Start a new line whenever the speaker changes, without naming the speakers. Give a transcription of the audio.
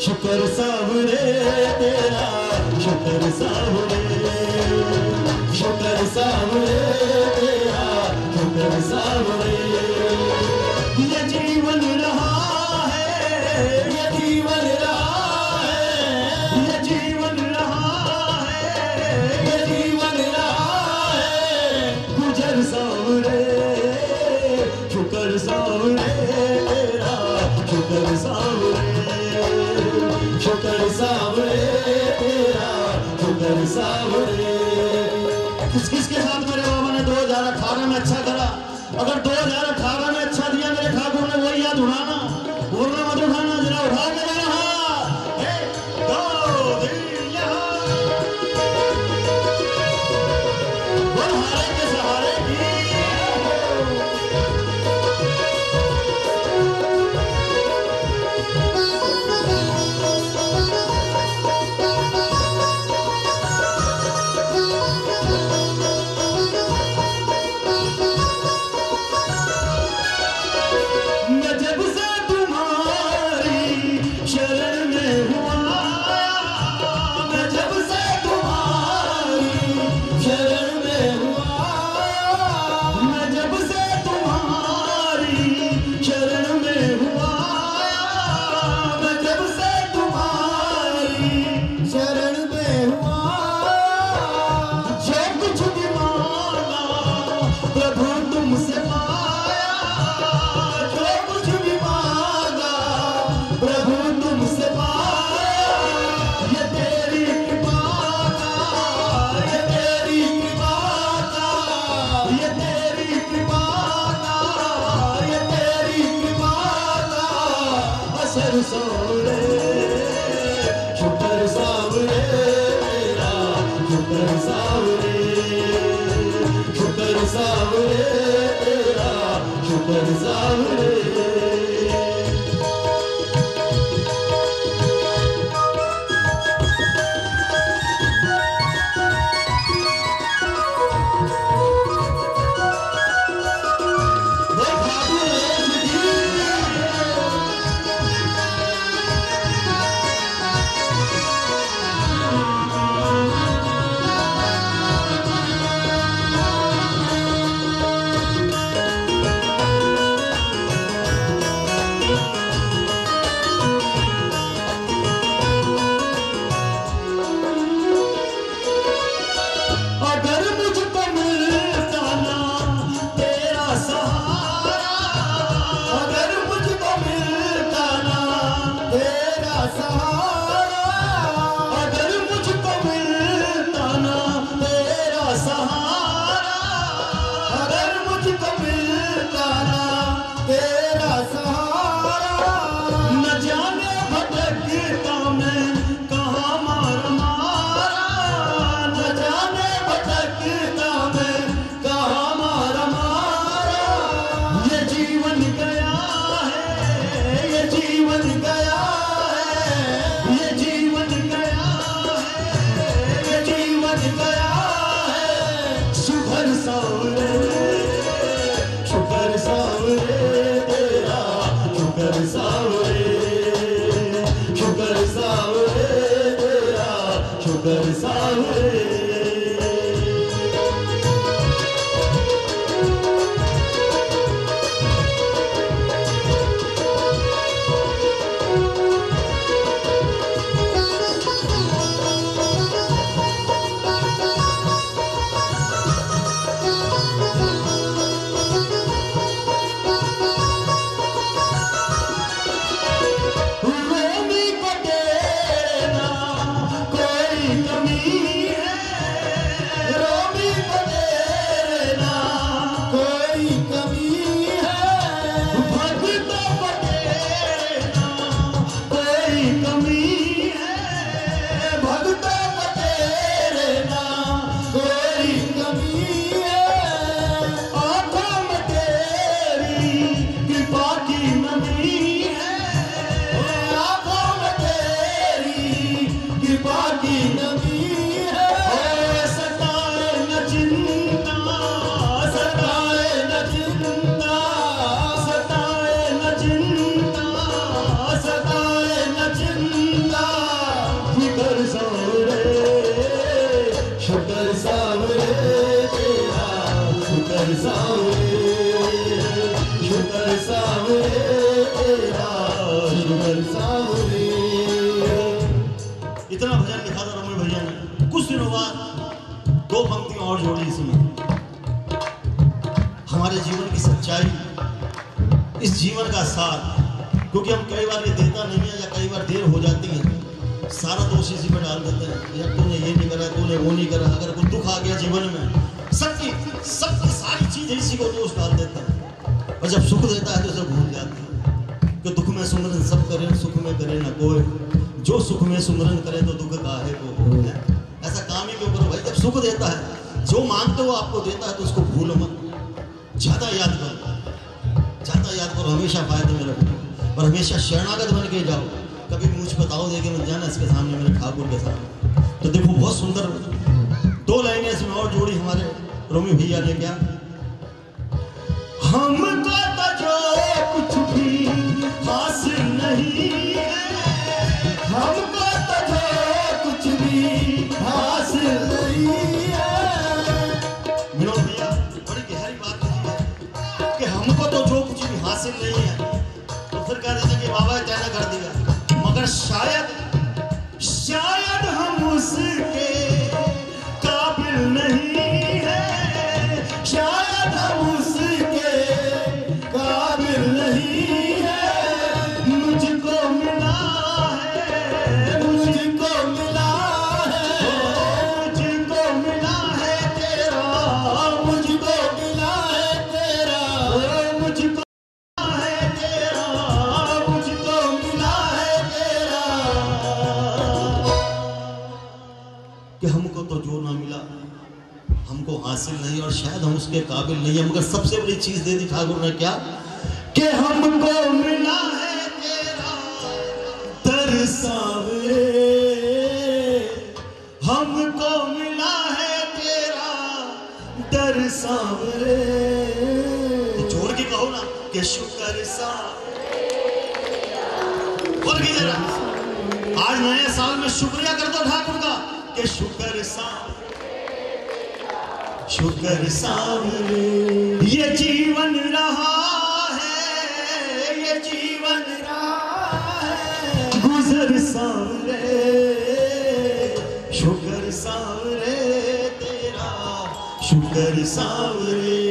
शुक्र सावरे तेरा, शुक्र सावरे, शुक्र सावरे तेरा, शुक्र सावरे। ये जीवन रहा है, ये जीवन रहा है, ये जीवन रहा है, ये जीवन रहा है। गुजर सावरे, शुक्र सावरे तेरा, शुक्र सावरे, शुक्र सावरे तेरा, शुक्र सावरे। किस किस के साथ मेरे बाबा ने 2018 में अच्छा करा? अगर 2018 में अच्छा दिया मेरे ठाकुर ने, वही याद उठाना, बोलना मत उठाना, जरा उठा के जाना। शुक्र सावरे तेरा, शुक्र सावरे, शुक्र सावरे तेरा, शुक्र सावरे। शुक्र सावरे तेरा, शुक्र सावरे, शुक्र सावरे तेरा, शुक्र सावरे।
इतना भजन लिखा था रमण भैया ने। कुछ दिनों बाद दो पंक्तियां और जोड़ी इसमें। हमारे जीवन की सच्चाई, इस जीवन का सार, क्योंकि हम कई बार ये देता नहीं है या कई बार देर हो जाती है, सारा दोष इसी पर डाल देते हैं। यार तूने ये नहीं करा, तूने वो नहीं करा। अगर कोई दुख आ गया जीवन में, सबकी सारी चीजें इसी को दोष डाल देते हैं। और जब सुख देता है तो उसे भूल जाते हैं कि दुख में सुमरन सब करें, सुख में करे न कोई। जो सुख में सुमरन करे तो दुख काहे को है। ऐसा काम ही क्यों करो भाई। जब सुख देता है, जो मांगते हो आपको देता है, तो उसको भूलो मत, ज्यादा याद करो, ज्यादा याद करो, हमेशा फायदे में रखो और हमेशा शरणागत बन के जाओ। कभी मुझ बताओ देके मत जाना इसके सामने, मेरे ठाकुर के सामने। तो देखो बहुत सुंदर दो लाइनें इसमें और जोड़ी हमारे रोमी भैया ने। क्या
हमको तो जो कुछ भी हासिल नहीं है, हमको तो जो कुछ भी हासिल नहीं है।
विनोद भैया बड़ी गहरी बात है कि हमको तो जो कुछ भी हासिल नहीं है, तो फिर कह देते कि बाबा तैना कर दिया। मगर शायद
हम उसके काबिल नहीं है, शायद हम उसके काबिल नहीं है। मुझको मिला है, मुझको मिला है, मुझको मिला है तेरा, मुझको मिला है तेरा, मुझको है तेरा, मुझको मिला है तेरा।
कि हमको तो जो ना मिला, हमको हासिल नहीं और शायद हम उसके काबिल नहीं है। मगर सबसे बड़ी चीज दे दी ठाकुर ने। क्या
कि हमको मिला है तेरा दर सावरे, हमको मिला है तेरा दर सावरे।
तो जोड़ के कहो ना कि शुक्र सावरे। बोल के जरा आज नए साल में शुक्रिया कर दो ठाकुर का कि शुक्र सावरे,
शुक्र सावरे। ये जीवन रहा है, ये जीवन रहा है गुजर सावरे, शुक्र सावरे तेरा, शुक्र सावरे।